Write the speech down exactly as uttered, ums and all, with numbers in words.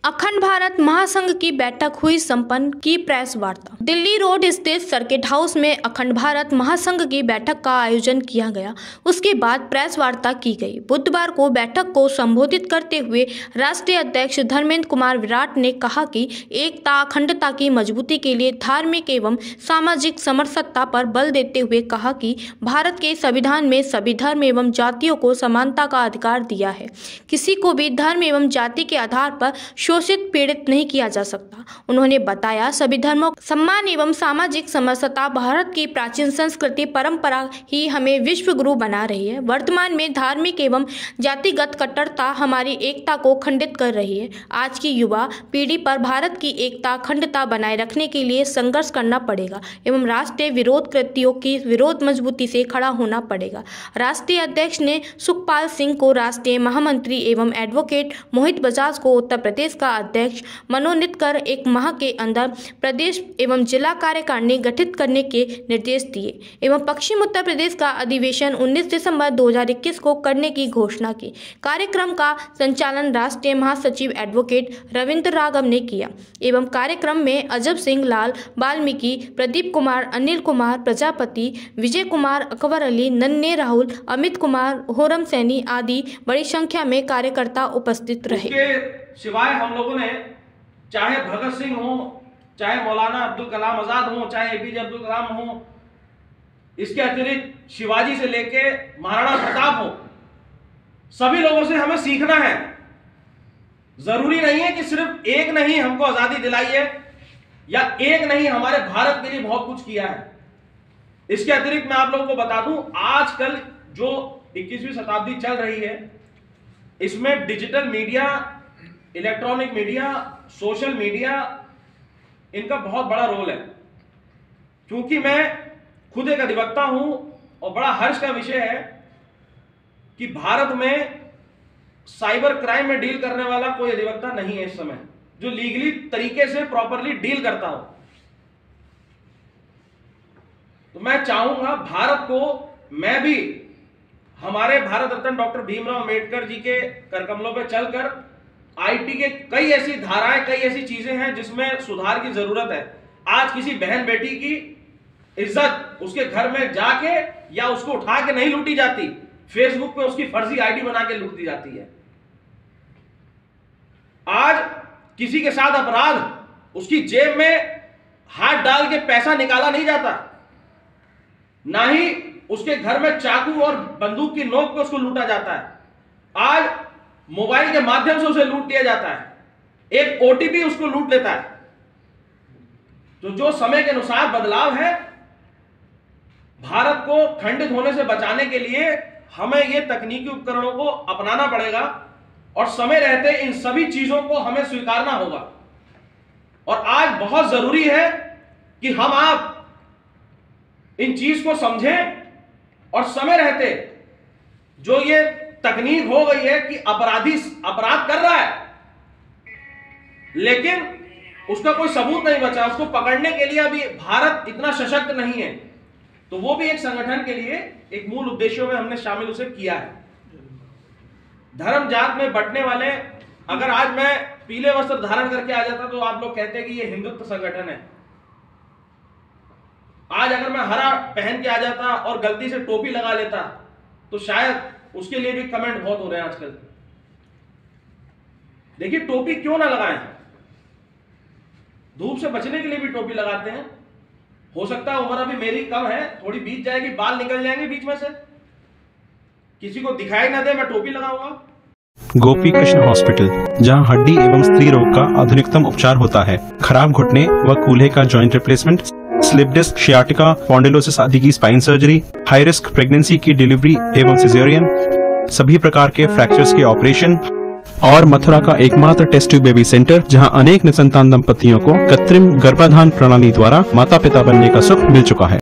अखंड भारत महासंघ की बैठक हुई संपन्न, की प्रेस वार्ता। दिल्ली रोड स्थित सर्किट हाउस में अखंड भारत महासंघ की बैठक का आयोजन किया गया। उसके बाद प्रेस वार्ता की गई। बुधवार को बैठक को संबोधित करते हुए राष्ट्रीय अध्यक्ष धर्मेंद्र कुमार विराट ने कहा कि एकता अखंडता की मजबूती के लिए धार्मिक एवं सामाजिक समरसता पर बल देते हुए कहा कि भारत के संविधान में सभी धर्म एवं जातियों को समानता का अधिकार दिया है। किसी को भी धर्म एवं जाति के आधार पर शोषित पीड़ित नहीं किया जा सकता। उन्होंने बताया, सभी धर्मों सम्मान एवं सामाजिक समरसता भारत की प्राचीन संस्कृति परंपरा ही हमें विश्व गुरु बना रही है। वर्तमान में धार्मिक एवं जातिगत कट्टरता हमारी एकता को खंडित कर रही है। आज की युवा पीढ़ी पर भारत की एकता अखंडता बनाए रखने के लिए संघर्ष करना पड़ेगा एवं राष्ट्रीय विरोध कृत्यों की विरोध मजबूती से खड़ा होना पड़ेगा। राष्ट्रीय अध्यक्ष ने सुखपाल सिंह को राष्ट्रीय महामंत्री एवं एडवोकेट मोहित बजाज को उत्तर प्रदेश का अध्यक्ष मनोनीत कर एक माह के अंदर प्रदेश एवं जिला कार्यकारिणी गठित करने के निर्देश दिए एवं पश्चिम उत्तर प्रदेश का अधिवेशन उन्नीस दिसंबर दो हज़ार इक्कीस को करने की घोषणा की। कार्यक्रम का संचालन राष्ट्रीय महासचिव एडवोकेट रविंद्र राघव ने किया एवं कार्यक्रम में अजब सिंह, लाल वाल्मीकि, प्रदीप कुमार, अनिल कुमार प्रजापति, विजय कुमार, अकबर अली, नन्हे राहुल, अमित कुमार, होरम सैनी आदि बड़ी संख्या में कार्यकर्ता उपस्थित रहे। सिवाय हम लोगों ने चाहे भगत सिंह हो, चाहे मौलाना अब्दुल कलाम आजाद हो, चाहे एपीजे अब्दुल कलाम हो, इसके अतिरिक्त शिवाजी से लेके महाराणा प्रताप हो, सभी लोगों से हमें सीखना है। जरूरी नहीं है कि सिर्फ एक नहीं हमको आजादी दिलाई है या एक नहीं हमारे भारत के लिए बहुत कुछ किया है। इसके अतिरिक्त मैं आप लोगों को बता दूं, आजकल जो इक्कीसवीं शताब्दी चल रही है, इसमें digital media, electronic media, social media, इनका बहुत बड़ा रोल है। क्योंकि मैं खुद एक अधिवक्ता हूं और बड़ा हर्ष का विषय है कि भारत में साइबर क्राइम में डील करने वाला कोई अधिवक्ता नहीं है इस समय जो लीगली तरीके से प्रॉपरली डील करता हो। तो मैं चाहूंगा भारत को, मैं भी हमारे भारत रत्न डॉक्टर भीमराव अंबेडकर जी के करकमलों पर चलकर आईटी के कई ऐसी धाराएं, कई ऐसी चीजें हैं जिसमें सुधार की जरूरत है। आज किसी बहन बेटी की इज्जत उसके घर में जाके या उसको उठा के नहीं लूटी जाती, फेसबुक पे उसकी फर्जी आईडी बना के लूट दी जाती है। आज किसी के साथ अपराध, उसकी जेब में हाथ डाल के पैसा निकाला नहीं जाता, ना ही उसके घर में चाकू और बंदूक की नोक पे उसको लूटा जाता है। आज मोबाइल के माध्यम से उसे लूट दिया जाता है, एक ओटीपी उसको लूट लेता है। तो जो समय के अनुसार बदलाव है, भारत को खंडित होने से बचाने के लिए हमें ये तकनीकी उपकरणों को अपनाना पड़ेगा और समय रहते इन सभी चीजों को हमें स्वीकारना होगा। और आज बहुत जरूरी है कि हम आप इन चीज को समझें और समय रहते जो ये तकनीक हो गई है कि अपराधी अपराध कर रहा है लेकिन उसका कोई सबूत नहीं बचा, उसको पकड़ने के लिए अभी भारत इतना सशक्त नहीं है, तो वो भी एक संगठन के लिए एक मूल उद्देश्यों में हमने शामिल उसे किया है। धर्म जात में बंटने वाले, अगर आज मैं पीले वस्त्र धारण करके आ जाता तो आप लोग कहते कि ये हिंदुत्व संगठन है। आज अगर मैं हरा पहन के आ जाता और गलती से टोपी लगा लेता तो शायद उसके लिए भी कमेंट बहुत हो रहे हैं आजकल। देखिए, टोपी क्यों ना लगाएं, धूप से बचने के लिए भी टोपी लगाते हैं। हो सकता है उम्र अभी मेरी कम है, थोड़ी बीत जाएगी, बाल निकल जाएंगे बीच में से, किसी को दिखाई ना दे, मैं टोपी लगाऊंगा। गोपी कृष्ण हॉस्पिटल, जहां हड्डी एवं स्त्री रोग का आधुनिकतम उपचार होता है। खराब घुटने व कूल्हे का joint replacement, slip disc, sciatica, spondylosis आदि की spine surgery, high risk pregnancy की डिलीवरी एवं सिजेरियन, सभी प्रकार के फ्रैक्चर्स के ऑपरेशन और मथुरा का एकमात्र टेस्ट ट्यूब बेबी सेंटर, जहां अनेक निसंतान दंपतियों को कृत्रिम गर्भाधान प्रणाली द्वारा माता पिता बनने का सुख मिल चुका है।